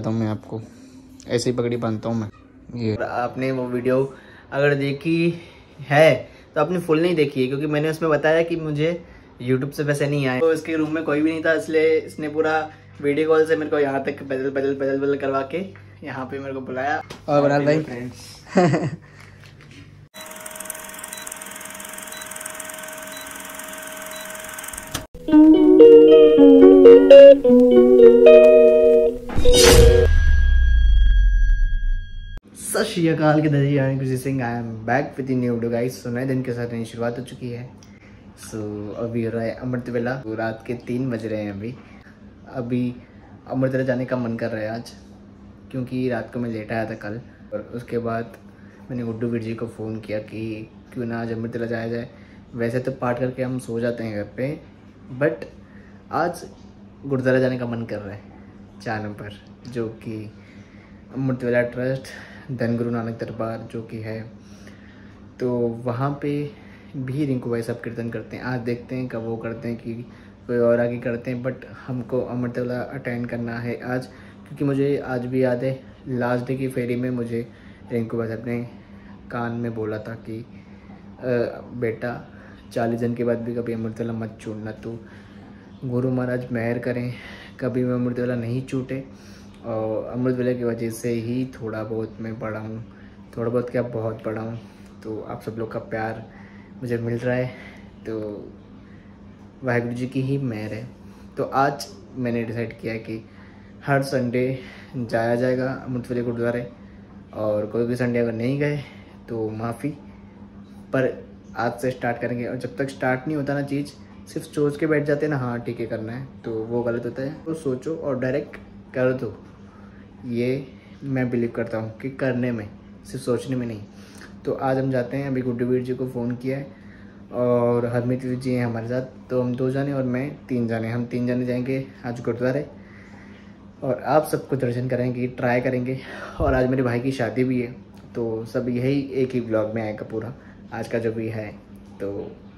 दिखाता हूँ मैं आपको, ऐसे ही पगड़ी बांधता हूँ मैं। ये आपने वो वीडियो अगर देखी है तो आपने फुल नहीं देखी है, क्योंकि मैंने उसमें बताया कि मुझे यूट्यूब से पैसे नहीं आए। तो इसके रूम में कोई भी नहीं था, इसलिए इसने पूरा वीडियो कॉल से मेरे को यहाँ तक बदल करवा के यहाँ पे मेरे को बुलाया। और बनाल भाई फ्रेंड्स सत श्री अकाल के दजी Khushi Singh, I am back with new video guys. So नए दिन के साथ नई शुरुआत हो चुकी है। सो अभी हो रहा है अमृत वेला, रात के 3 बज रहे हैं। अभी अमृत वेला जाने का मन कर रहा है आज, क्योंकि रात को मैं लेट आया था कल। और उसके बाद मैंने गुड्डू वीर जी को फ़ोन किया कि क्यों ना आज अमृत वेला जाया जाए। वैसे तो पाठ करके हम सो जाते हैं घर पे, बट आज गुरुद्वारा जाने का मन कर रहा है 4 नंबर, जो कि अमृत वेला ट्रस्ट धन गुरु नानक दरबार जो कि है। तो वहाँ पे भी रिंकू भाई सब कीर्तन करते हैं। आज देखते हैं कब वो करते हैं कि कोई और आगे करते हैं, बट हमको अमृत वेला अटेंड करना है आज, क्योंकि मुझे आज भी याद है लास्ट डे की फेरी में मुझे रिंकू भाई अपने कान में बोला था कि बेटा 40 दिन के बाद भी कभी अमृत वेला मत छूटना। तो गुरु महाराज मेहर करें कभी मैं अमृत वेला नहीं छूटे। और अमृत वेला की वजह से ही थोड़ा बहुत मैं पढ़ा हूँ, थोड़ा बहुत क्या बहुत पढ़ा हूँ। तो आप सब लोग का प्यार मुझे मिल रहा है, तो वाहिगुरु जी की ही मेहर है। तो आज मैंने डिसाइड किया कि हर संडे जाया जाएगा अमृत वेला गुरुद्वारे, और कोई भी संडे अगर नहीं गए तो माफ़ी, पर आज से स्टार्ट करेंगे। और जब तक स्टार्ट नहीं होता ना चीज़, सिर्फ सोच के बैठ जाते हैं ना हाँ ठीक है करना है, तो वो गलत होता है। तो सोचो और डायरेक्ट कर दो, ये मैं बिलीव करता हूँ कि करने में, सिर्फ सोचने में नहीं। तो आज हम जाते हैं। अभी गुड्डू वीर जी को फ़ोन किया है और हरमीत वीर जी हैं हमारे साथ, तो हम 2 जाने और मैं 3 जाने, हम 3 जाने जाएंगे आज गुरुद्वारे, और आप सबको दर्शन करेंगे, ट्राई करेंगे। और आज मेरे भाई की शादी भी है, तो सब यही एक ही ब्लॉग में आएगा पूरा आज का जो भी है। तो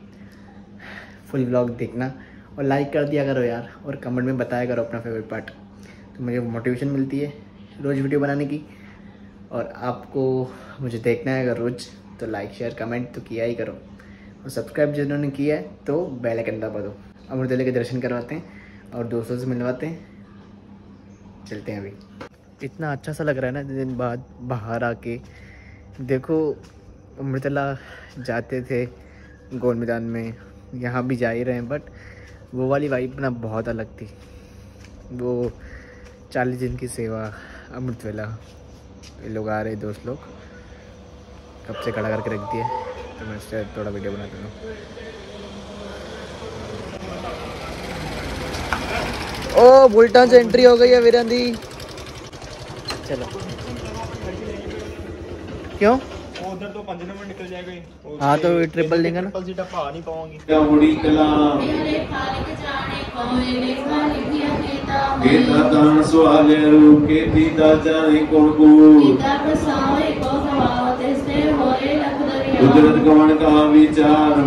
फुल ब्लॉग देखना और लाइक कर दिया करो यार, और कमेंट में बताया करो अपना फेवरेट पार्ट, तो मुझे मोटिवेशन मिलती है रोज़ वीडियो बनाने की। और आपको मुझे देखना है अगर रोज़, तो लाइक शेयर कमेंट तो किया ही करो, और सब्सक्राइब जिन्होंने किया है तो बेल आइकन दबा दो। अमृत वेला के दर्शन करवाते हैं और दोस्तों से मिलवाते हैं। चलते हैं। अभी इतना अच्छा सा लग रहा है ना दिन बाद बाहर आके। देखो अमृत वेला जाते थे गोल मैदान में, यहाँ भी जा ही रहे हैं, बट वो वाली वाइब ना बहुत अलग थी। वो 40 दिन की सेवा अमृत वेला, ये लोग आ रहे दोस्त लोग, कब से खड़ा करके रख दिया, तो मैं इससे थोड़ा वीडियो बनाता हूँ। ओ बुलटान से एंट्री हो गई है वीरेंदी, चलो। क्यों उधर तो 5 नंबर निकल जाएगा। हाँ तो ट्रिपल लेंगे ना, ट्रिपल सीट पा नहीं पाऊंगी। कुदरत गवन का विचार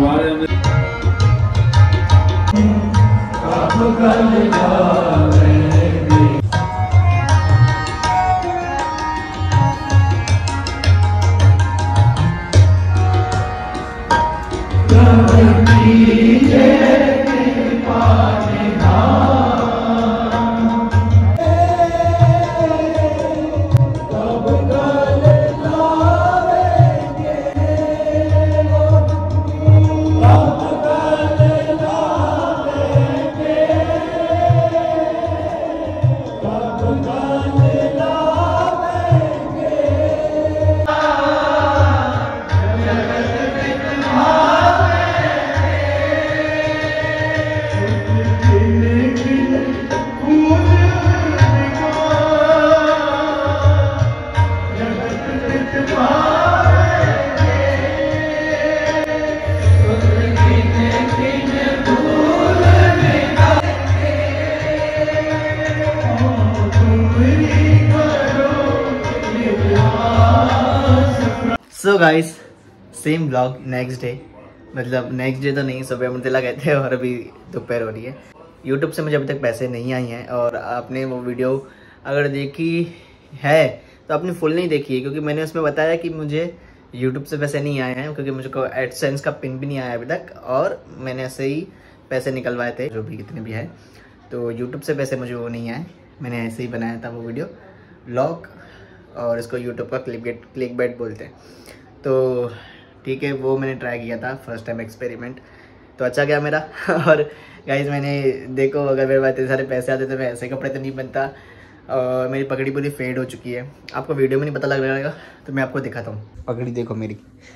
so guys same blog next day, मतलब नेक्स्ट डे तो नहीं, सुबह अमृत वेला गए थे और अभी दोपहर हो रही है। यूट्यूब से मुझे अभी तक पैसे नहीं आए हैं, और आपने वो वीडियो अगर देखी है तो अपनी फुल नहीं देखी है, क्योंकि मैंने उसमें बताया कि मुझे यूट्यूब से पैसे नहीं आए हैं, क्योंकि मुझे एडसेंस का पिन भी नहीं आया अभी तक, और मैंने ऐसे ही पैसे निकलवाए थे जो भी कितने भी है, तो यूट्यूब से पैसे मुझे वो नहीं आए। मैंने ऐसे ही बनाया था वो वीडियो व्लॉग, और इसको यूट्यूब का क्लिक बैट बोलते हैं। तो ठीक है, वो मैंने ट्राई किया था फर्स्ट टाइम एक्सपेरिमेंट, तो अच्छा गया मेरा। और गाइस मैंने देखो, अगर मेरे पास इतने सारे पैसे आते तो मैं ऐसे कपड़े तो नहीं बनता। और मेरी पगड़ी पूरी फेड हो चुकी है, आपको वीडियो में नहीं पता लग रहेगा तो मैं आपको दिखाता हूँ। पगड़ी देखो, मेरी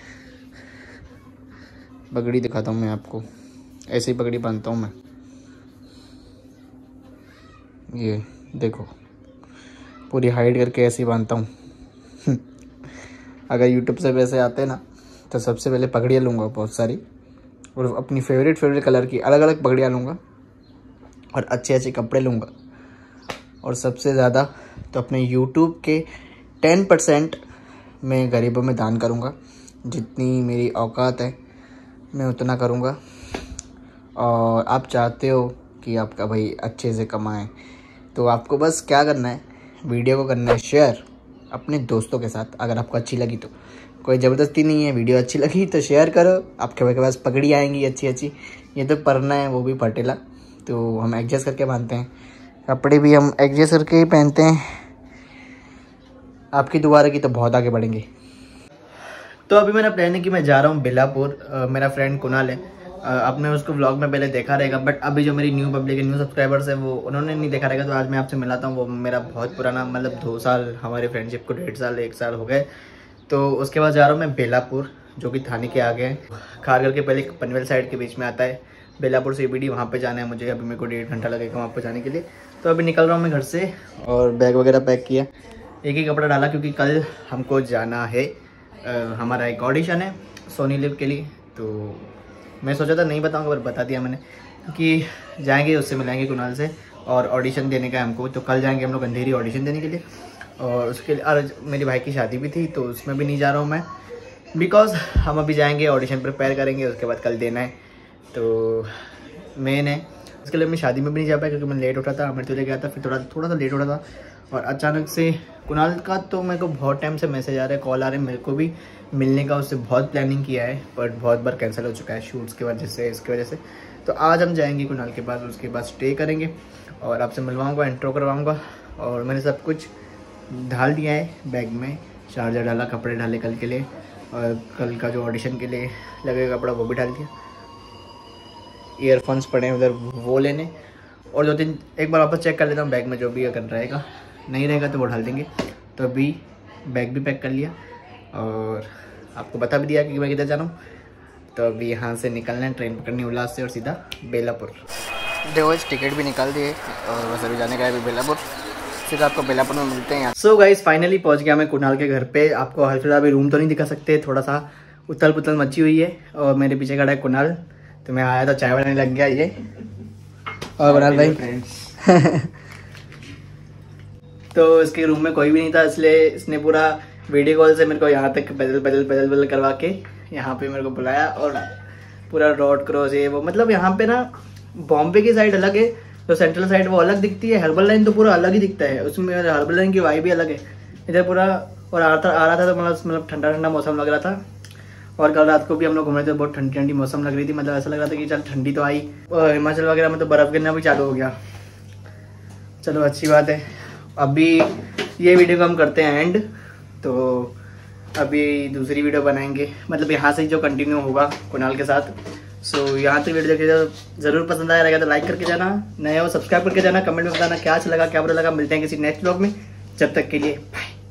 पगड़ी दिखाता हूँ मैं आपको, ऐसे ही पगड़ी बांधता हूँ मैं, ये देखो पूरी हाइड करके ऐसे ही बांधता हूँ। अगर यूट्यूब से पैसे आते ना तो सबसे पहले पगड़ियाँ लूँगा बहुत सारी, और अपनी फेवरेट कलर की अलग अलग पगड़ियाँ लूँगा, और अच्छे अच्छे कपड़े लूँगा, और सबसे ज़्यादा तो अपने यूट्यूब के 10% मैं गरीबों में दान करूँगा। जितनी मेरी औकात है मैं उतना करूँगा। और आप चाहते हो कि आपका भाई अच्छे से कमाए, तो आपको बस क्या करना है, वीडियो को करना है शेयर अपने दोस्तों के साथ। अगर आपको अच्छी लगी तो, कोई ज़बरदस्ती नहीं है, वीडियो अच्छी लगी तो शेयर करो। आपके भाई के पास पगड़ी आएंगी अच्छी अच्छी, ये तो परना है वो भी पटेला, तो हम एडजस्ट करके बांधते हैं, कपड़े भी हम एडजस्ट करके ही पहनते हैं। आपकी दुआ रही तो बहुत आगे बढ़ेंगे। तो अभी मेरा प्लान है कि मैं जा रहा हूँ बेलापुर। मेरा फ्रेंड कुणाल है, आपने उसको व्लॉग में पहले देखा रहेगा, बट अभी जो मेरी न्यू पब्लिक है, न्यू सब्सक्राइबर्स है, वो उन्होंने नहीं देखा रहेगा, तो आज मैं आपसे मिलाता हूँ। वो मेरा बहुत पुराना, मतलब 2 साल हमारे फ्रेंडशिप को, 1.5 साल 1 साल हो गए। तो उसके बाद जा रहा हूँ मैं बेलापुर, जो कि थाने के आगे है, खारगर के पहले पनवेल साइड के बीच में आता है। बेलापुर CBD, वहाँ पे जाना है मुझे। अभी मेरे को 1.5 घंटा लगेगा वहाँ पे जाने के लिए। तो अभी निकल रहा हूँ मैं घर से, और बैग वगैरह पैक किया, एक ही कपड़ा डाला, क्योंकि कल हमको जाना है, हमारा एक ऑडिशन है सोनी लिव के लिए। तो मैं सोचा था नहीं बताऊँगा, पर बता दिया मैंने, क्योंकि जाएंगे, उससे मिलेंगे कुणाल से, और ऑडिशन देने का है हमको। तो कल जाएंगे हम लोग अंधेरी ऑडिशन देने के लिए, और उसके लिए और मेरी भाई की शादी भी थी, तो उसमें भी नहीं जा रहा हूँ मैं, बिकॉज हम अभी जाएंगे ऑडिशन प्रिपेयर करेंगे, उसके बाद कल देना है। तो मेन है, उसके लिए मैं शादी में भी नहीं जा पाया, क्योंकि मैं लेट उठा था, अमृत ले गया था, फिर थोड़ा सा लेट उठा था। और अचानक से कुणाल का तो मेरे को बहुत टाइम से मैसेज आ रहे हैं, कॉल आ रहे हैं, मेरे को भी मिलने का, उससे बहुत प्लानिंग किया है, बट बहुत बार कैंसिल हो चुका है शूट्स की वजह से, इसकी वजह से। तो आज हम जाएंगे कुणाल के पास, उसके बाद स्टे करेंगे, और आपसे मिलवाऊँगा, इंट्रो करवाऊँगा। और मैंने सब कुछ डाल दिया है बैग में, चार्जर डाला, कपड़े डाले कल के लिए, और कल का जो ऑडिशन के लिए लगेगा कपड़ा वो भी डाल दिया। ईयरफोन्स पड़े हैं उधर, वो लेने, और 2-3 एक बार वापस चेक कर लेता हूँ बैग में, जो भी अगर रहेगा, नहीं रहेगा तो वो डाल देंगे। तो अभी बैग भी पैक कर लिया, और आपको बता भी दिया कि मैं किधर जा रहा हूँ। तो अभी यहाँ से निकलना है, ट्रेन पकड़नी उल्लास से, और सीधा बेलापुर। देखो टिकट भी निकाल दिए, और बस अभी जाने का है अभी बेलापुर, सीधा आपको बेलापुर में मिलते हैं। सो गाइस फाइनली पहुँच गया मैं कुणाल के घर पे। आपको हाल फिलहाल अभी रूम तो नहीं दिखा सकते, थोड़ा सा उथल पुथल मची हुई है, और मेरे पीछे खड़ा है कुणाल। तो मैं आया तो चाय बनाने लग गया ये, और कुणाल भाई तो इसके रूम में कोई भी नहीं था, इसलिए इसने पूरा वीडियो कॉल से मेरे को यहाँ तक बदल करवा के यहाँ पे मेरे को बुलाया, और पूरा रोड क्रॉस ये वो, मतलब यहाँ पे ना बॉम्बे की साइड अलग है, तो सेंट्रल साइड वो अलग दिखती है, हर्बल लाइन तो पूरा अलग ही दिखता है, उसमें हर्बल लाइन की वाइब भी अलग है इधर पूरा। और आ रहा था तो मतलब ठंडा ठंडा मौसम लग रहा था। और कल रात को भी हम लोग घूम रहे थे, बहुत ठंडी ठंडी मौसम लग रही थी, मतलब ऐसा लग रहा था कि चल ठंडी तो आई। और हिमाचल वगैरह में तो बर्फ़ गिरना भी चालू हो गया। चलो अच्छी बात है। अभी ये वीडियो को हम करते हैं एंड, तो अभी दूसरी वीडियो बनाएंगे, मतलब यहाँ से जो कंटिन्यू होगा कुणाल के साथ। सो यहाँ तक वीडियो देखिए, जरूर पसंद आया रहेगा तो लाइक करके जाना, नए हो सब्सक्राइब करके जाना, कमेंट में बताना क्या अच्छा लगा क्या बुरा लगा। मिलते हैं किसी नेक्स्ट व्लॉग में, जब तक के लिए बाय।